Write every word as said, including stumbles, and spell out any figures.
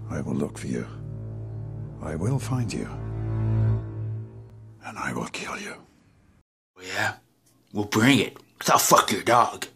I will look for you. I will find you. And I will kill you. Yeah? Well, bring it. 'Cause I'll fuck your dog.